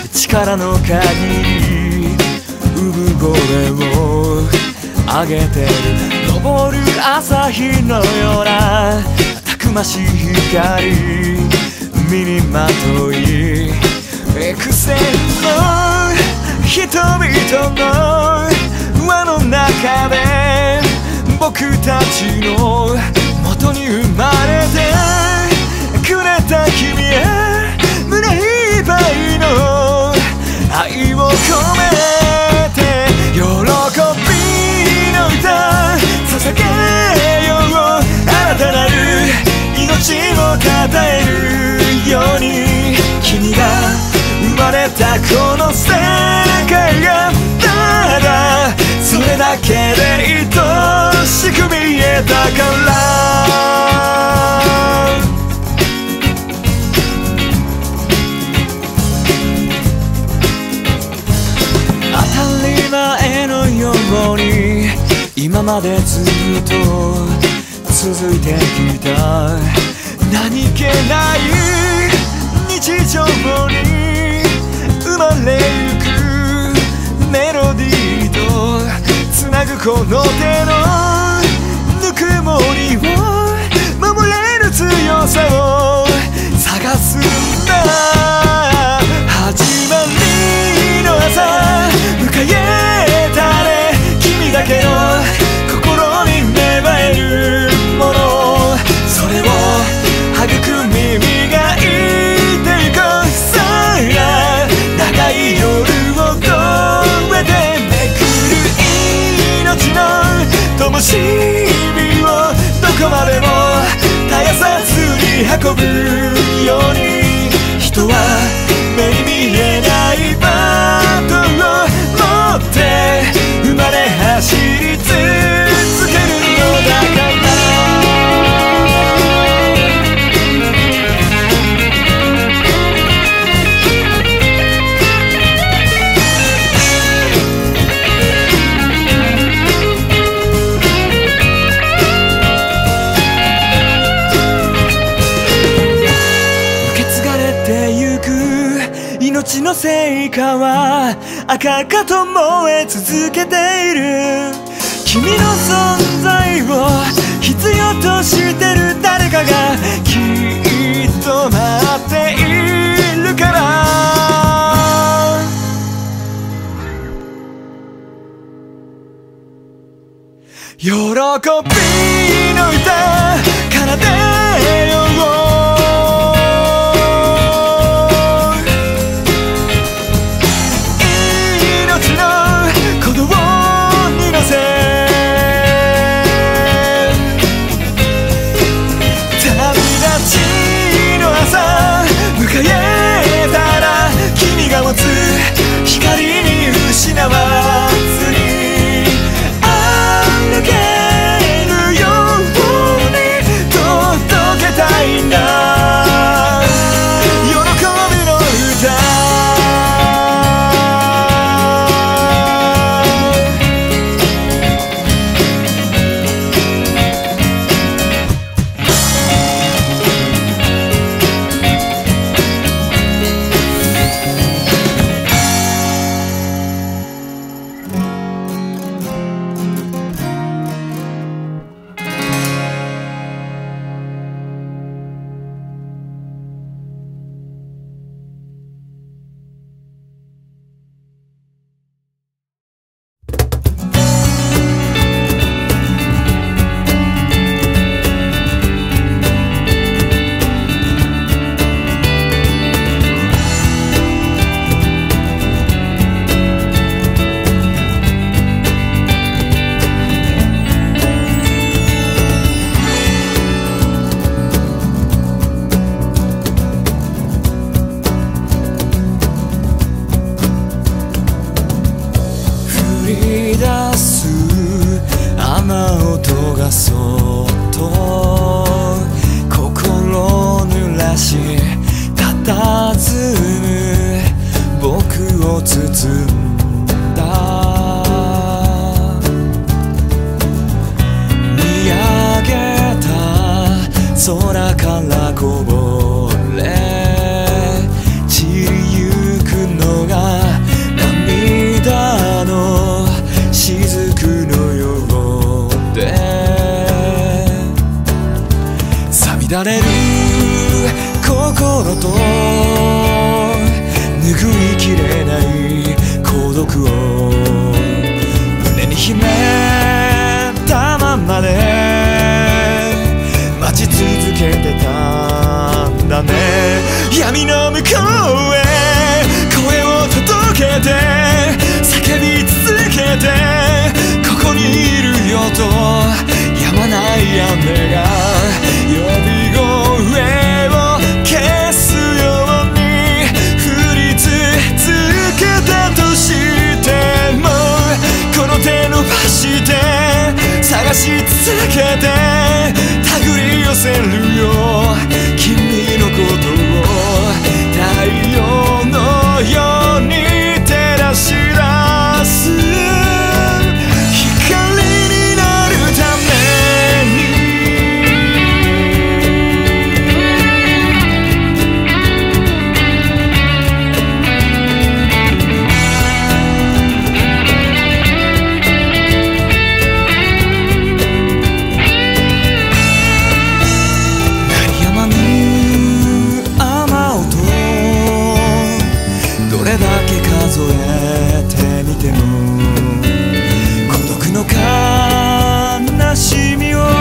力の限り産声を上げてる昇る朝日のようなたくましい光身にまとい幾千の人々の輪の中で僕たちの元に生まれてくれた君へ胸いっぱいの愛を込めて喜びの歌捧げよう新たなる命をたたえるように君が生まれたこの世界がただそれだけで愛しく見えたから当たり前のように今までずっと続いてきた何気ない日常に生まれゆくメロディーとつなぐこの手のぬくもりを守れる強さを探すんだ始まりの朝迎えたね君だけの心に芽生えるものそれを育み磨いていこうさあ長い夜を越えてめくる命の灯火をどこまでも絶やさずに運ぶように人は目に見えないバトンを持って生まれ走り続けるのだから命の成果は赤々と燃え続けている君の存在を必要としてる誰かがきっと待っているから喜びの歌奏でよう迎えたら君が持つ光に失わずに歩けるように届けた乱れる心と拭いきれない孤独を胸に秘めたままで待ち続けてたんだね。闇の向こうへ声を届けて叫び続けてここにいるよと止まない雨が呼び声を消すように降り続けたとしてもこの手伸ばして探し続けて手繰り寄せるよ君のことを太陽のように照らし出す数えてみても孤独の悲しみを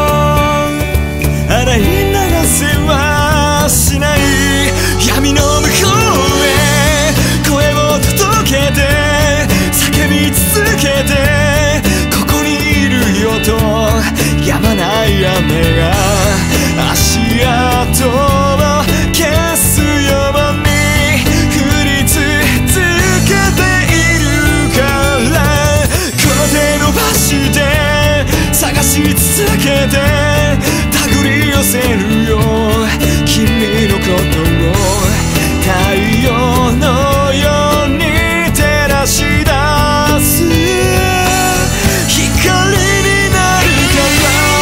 洗い流せはしない。闇の向こうへ声を届けて叫び続けてここにいるよと止まない雨が足跡を消すように降り続けているからこの手伸ばして探し続けて手繰り寄せるよ君のことを太陽のように照らし出す光になるから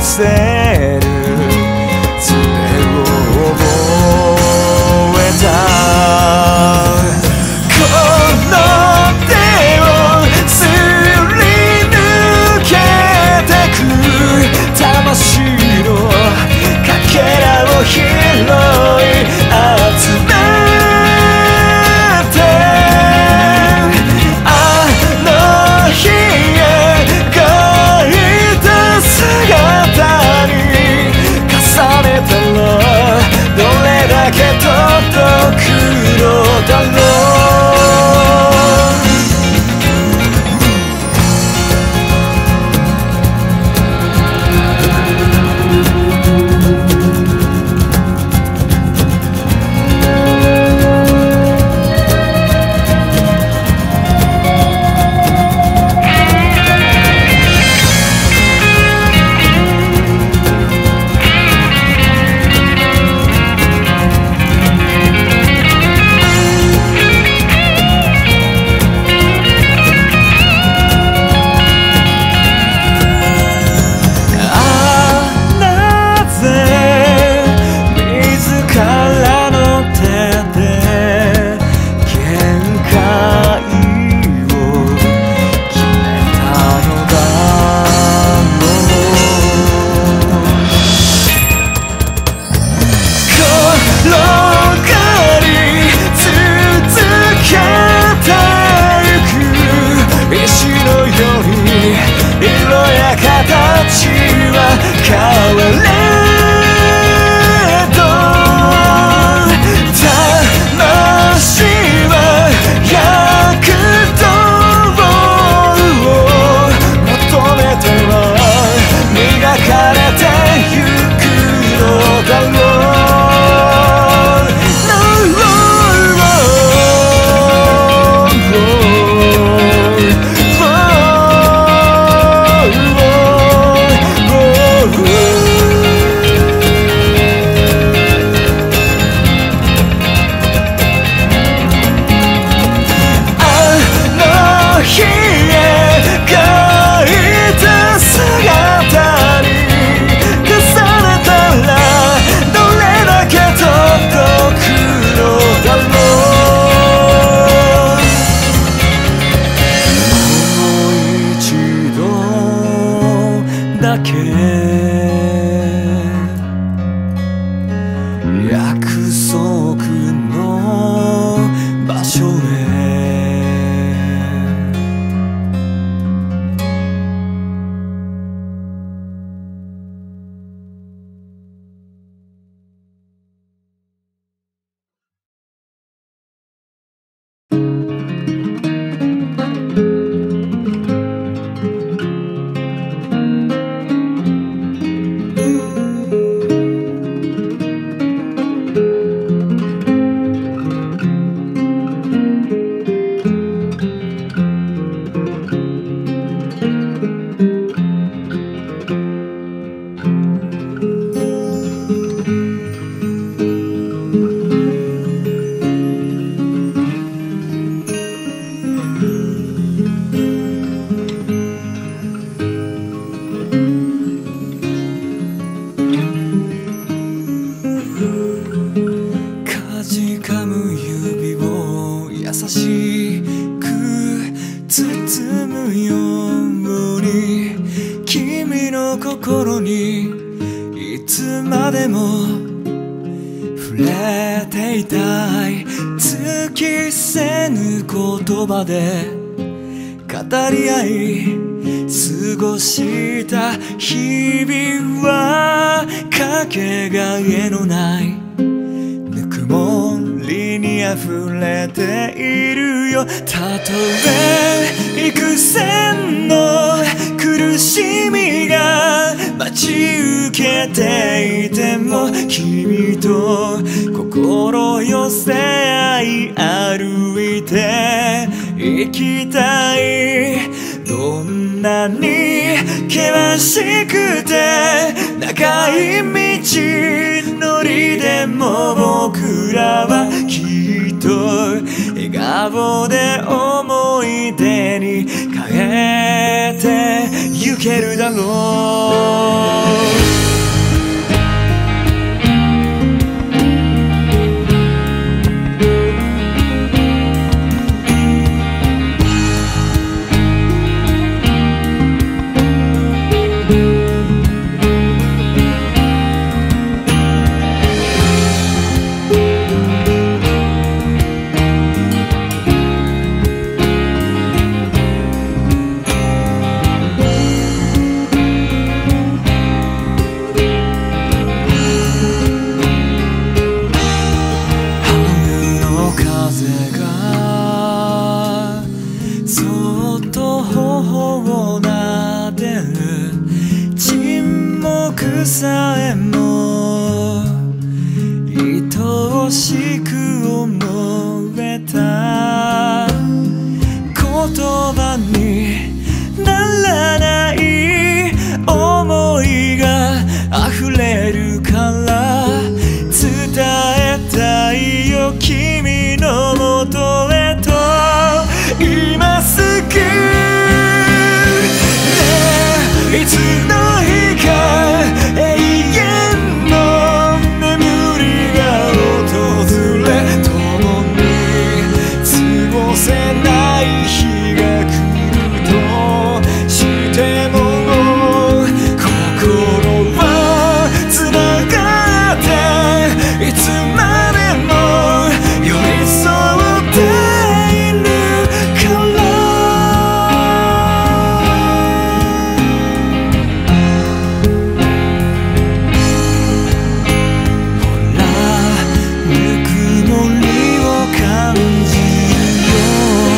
せるそれを覚えたこの手をすり抜けてく魂のかけらを拾い集めてあの日へ描いた姿に重ねたらどれだけ届くのだろう約束の場所へ心にいつまでも触れていたい尽きせぬ言葉で語り合い過ごした日々はかけがえのないぬくもりに溢れているよ。たとえ幾千の苦しみが待ち受けていても君と心寄せ合い歩いて行きたい。どんなに険しくて長い道のりでも僕らはきっと笑顔で思い出に変えてゆけるだろう。 風がそっと頬を撫でる沈黙さえも愛しく思えた言葉にならない想いが溢れるから伝えたいよ君のもとへと今すぐねいつの日か永遠の眠りが訪れ共に過ごせない日が来るとしても心はつながっていつまでも寄り添っているからほらぬくもりを感じるよ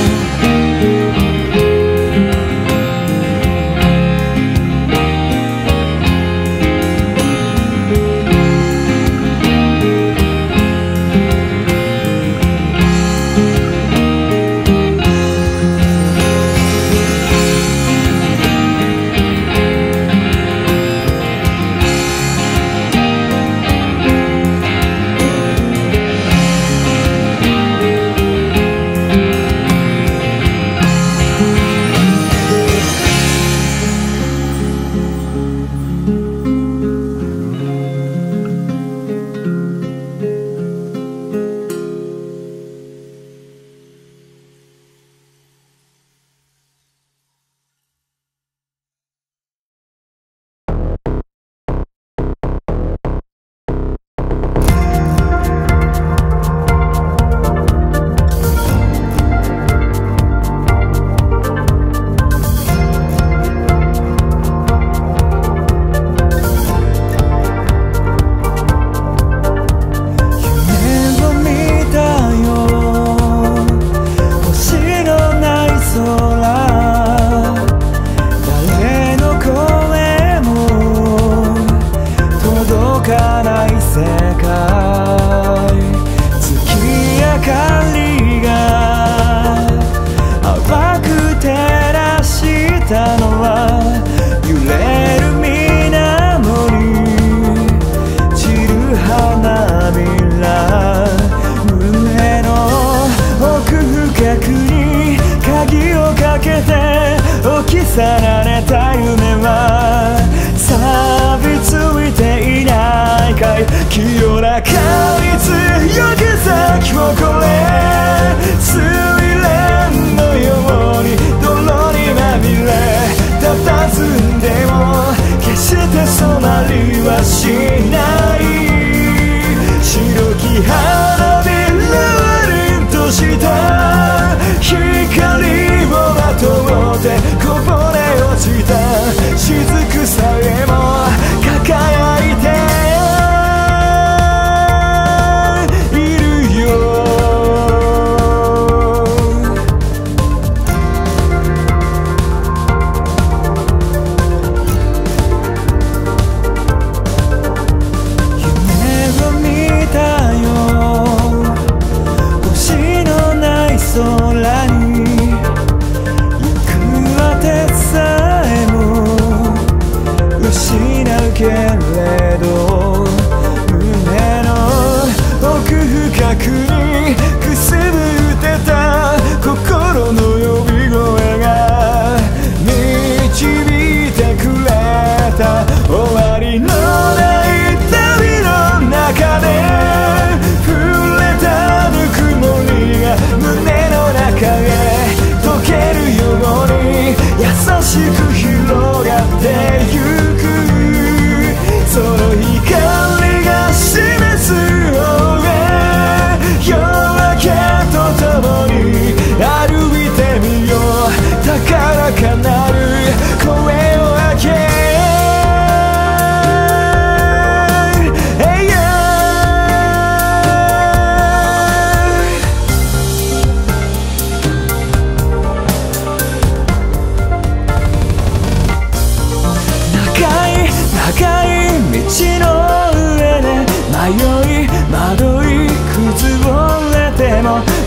去られた夢は錆びついていないかい清らかに強く咲き誇れ睡蓮のように泥にまみれ佇んでも決して染まりはしない白き花びらりんとした光をまとってこぼれ落ちた雫さえも輝いて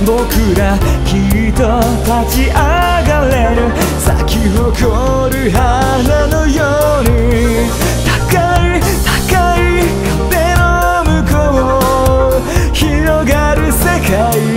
僕らきっと立ち上がれる。咲き誇る花のように高い高い壁の向こう広がる世界